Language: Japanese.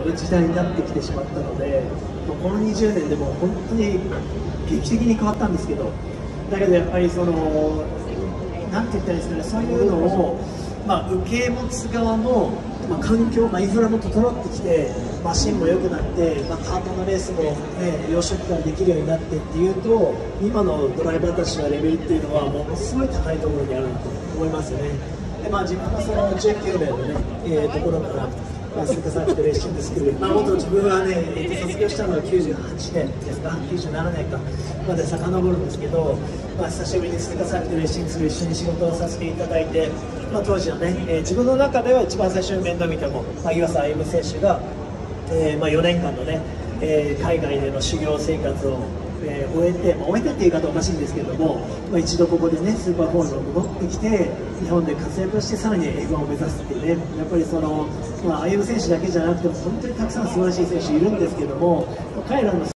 時代になってきてしまったので、この20年でも本当に劇的に変わったんですけど、だけどやっぱりなんて言ったらいいですかね、そういうのを、受け持つ側の、環境、インフラも整ってきて、マシンも良くなって、カートのレースも、養殖からできるようになってっていうと、今のドライバーたちのレベルっていうのはものすごい高いところにあると思いますよね。で自分は19年のね、ところから鈴鹿サーキットレーシングスクール、元自分はね、卒業したのは98年ですか、97年かまで遡るんですけど、久しぶりに鈴鹿サーキットレーシングスクール一緒に仕事をさせていただいて、当時はね、自分の中では一番最初に面倒見たも岩佐歩選手が、4年間のね、海外での修行生活を終えてっていう言い方おかしいんですけれども、一度ここでねスーパー4に戻ってきて日本で活躍してさらに F1 を目指すっていうね、やっぱり歩夢選手だけじゃなくても本当にたくさん素晴らしい選手いるんですけども、彼らの